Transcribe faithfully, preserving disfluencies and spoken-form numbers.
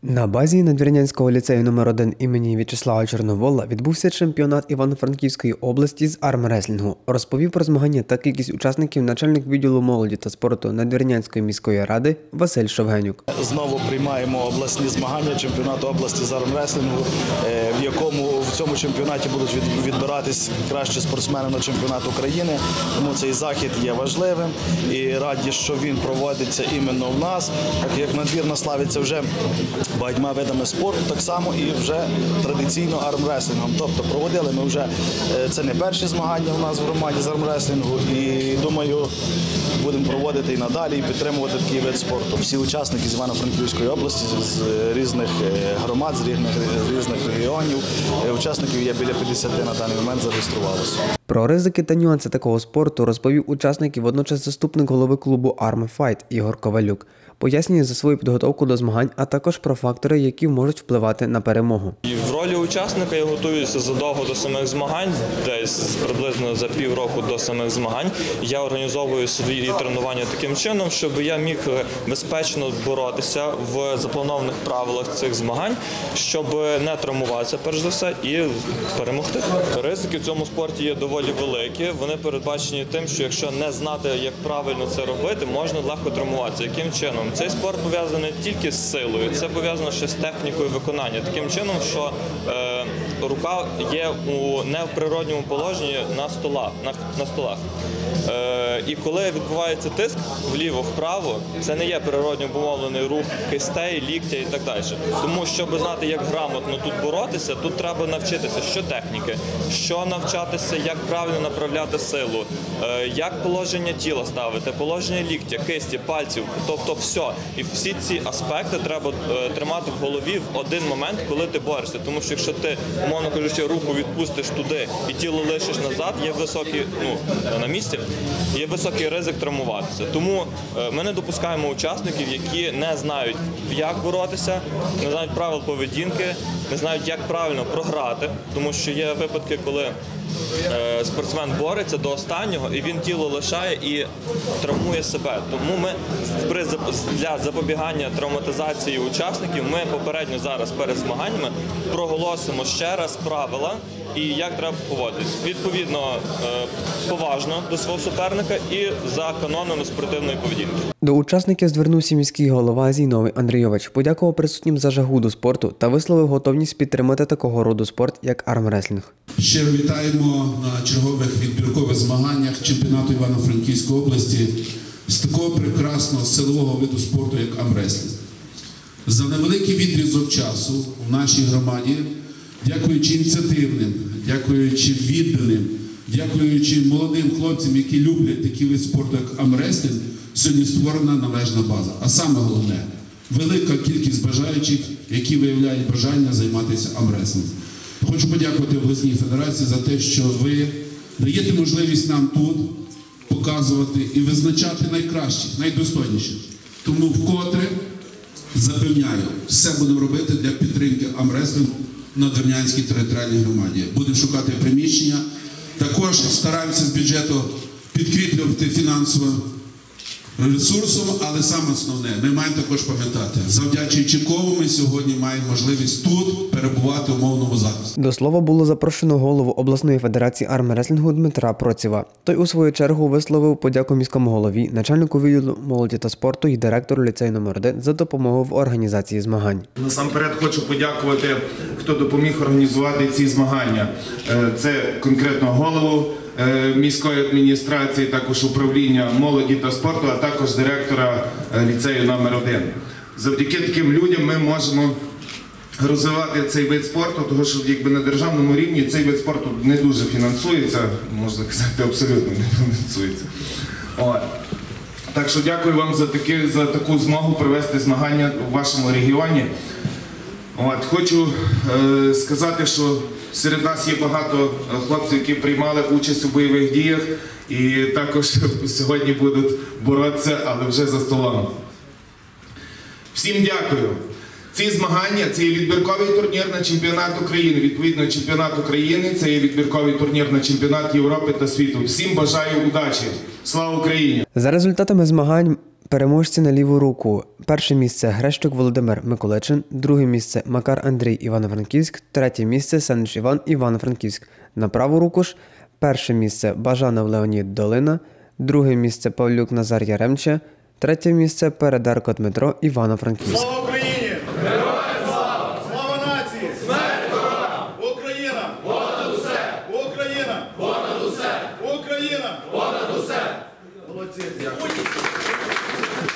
На базі Надвірнянського ліцею номер один імені В'ячеслава Чорновола відбувся чемпіонат Івано-Франківської області з армреслінгу. Розповів про змагання та кількість учасників начальник відділу молоді та спорту Надвірнянської міської ради Василь Шовгенюк. Знову приймаємо обласні змагання чемпіонату області з армреслінгу, в якому в цьому чемпіонаті будуть відбиратись кращі спортсмени на чемпіонат України. Тому цей захід є важливим і раді, що він проводиться іменно в нас, так як Надвірна славиться вже багатьма видами спорту, так само і вже традиційно армреслінгом. Тобто проводили ми вже, це не перші змагання у нас в громаді з армреслінгу, і думаю, будемо проводити і надалі, і підтримувати такий вид спорту. Всі учасники з Івано-Франківської області, з різних громад, з різних, з різних регіонів, учасників є біля п'ятдесяти на даний момент зареєструвалося. Про ризики та нюанси такого спорту розповів учасник і водночас заступник голови клубу «Армфайт» Ігор Ковалюк. Пояснює за свою підготовку до змагань, а також про фактори, які можуть впливати на перемогу. В ролі учасника я готуюся задовго до самих змагань, десь приблизно за півроку до самих змагань. Я організовую свої тренування таким чином, щоб я міг безпечно боротися в запланованих правилах цих змагань, щоб не травмуватися, перш за все, і перемогти. Ризики в цьому спорті є доволі великі. Вони передбачені тим, що якщо не знати, як правильно це робити, можна легко травмуватися. Яким чином? Цей спорт пов'язаний не тільки з силою, це пов'язано ще з технікою виконання. Таким чином, що е, рука є у не в природньому положенні на столах. На, на столах. Е, і коли відбувається тиск вліво-вправо, це не є природньо обумовлений рух кистей, ліктя і так далі. Тому, щоб знати, як грамотно тут боротися, тут треба навчитися, що техніки, що навчатися, як правильно направляти силу, е, як положення тіла ставити, положення ліктя, кисті, пальців, тобто все. І всі ці аспекти треба е, тримати в голові в один момент, коли ти борешся. Тому що якщо ти, умовно кажучи, руку відпустиш туди і тіло лишиш назад, є високий, ну, на місці, є високий ризик травмуватися. Тому е, ми не допускаємо учасників, які не знають, як боротися, не знають правил поведінки, не знають, як правильно програти, тому що є випадки, коли е, спортсмен бореться до останнього, і він тіло лишає і травмує себе. Тому ми при, для запобігання травматизації учасників ми попередньо зараз перед змаганнями проголосимо ще раз правила і як треба поводитись. Відповідно, е, поважно до свого суперника і за канонами спортивної поведінки. До учасників звернувся міський голова Зійновий Андрійович, подякував присутнім за жагу до спорту та висловив готовність підтримати такого роду спорт, як армреслінг. Щиро вітаємо на чергових відбіркових змаганнях чемпіонату Івано-Франківської області з такого прекрасного силового виду спорту, як армреслінг. За невеликий відрізок часу в нашій громаді, дякуючи ініціативним, дякуючи відданим, дякуючи молодим хлопцям, які люблять такий вид спорту, як армреслінг, сьогодні створена належна база. А саме головне – велика кількість бажаючих, які виявляють бажання займатися армреслінгом. Хочу подякувати обласній федерації за те, що ви даєте можливість нам тут показувати і визначати найкращих, найдостойніших. Тому вкотре запевняю, все будемо робити для підтримки армреслінгу в Надвірнянській територіальній громаді. Будемо шукати приміщення. Також стараємося з бюджету підкріплювати фінансово ресурсом, але саме основне, ми маємо також пам'ятати, завдячуючи кому ми сьогодні маємо можливість тут перебувати в мовному захисті. До слова було запрошено голову обласної федерації армреслінгу Дмитра Процєва. Той у свою чергу висловив подяку міському голові, начальнику відділу молоді та спорту і директору ліцею номер один за допомогу в організації змагань. Насамперед хочу подякувати, хто допоміг організувати ці змагання. Це конкретно голову міської адміністрації, також управління молоді та спорту, а також директора ліцею номер один. Завдяки таким людям ми можемо розвивати цей вид спорту, тому що якби на державному рівні цей вид спорту не дуже фінансується, можна сказати, абсолютно не фінансується. От. Так що дякую вам за, таки, за таку змогу провести змагання у вашому регіоні. От, хочу е, сказати, що серед нас є багато хлопців, які приймали участь у бойових діях і також сьогодні будуть боротися, але вже за столом. Всім дякую. Ці змагання – це є відбірковий турнір на чемпіонат України. Відповідно, чемпіонат України – це є відбірковий турнір на чемпіонат Європи та світу. Всім бажаю удачі. Слава Україні! За результатами змагань Переможці на ліву руку. Перше місце – Грещук Володимир Миколичин, друге місце – Макар Андрій Івано-Франківськ, третє місце – Сенич Іван Івано-Франківськ. На праву руку ж перше місце – Бажанов Леонід Долина, друге місце – Павлюк Назар Яремче, третє місце – Передарко Дмитро Івано-Франківськ. Слава Україні! Героям слава! Слава нації! Смерть ворогам! Україна! Понад усе! Україна! Понад усе! Україна! Понад усе! Молодці! Дякую!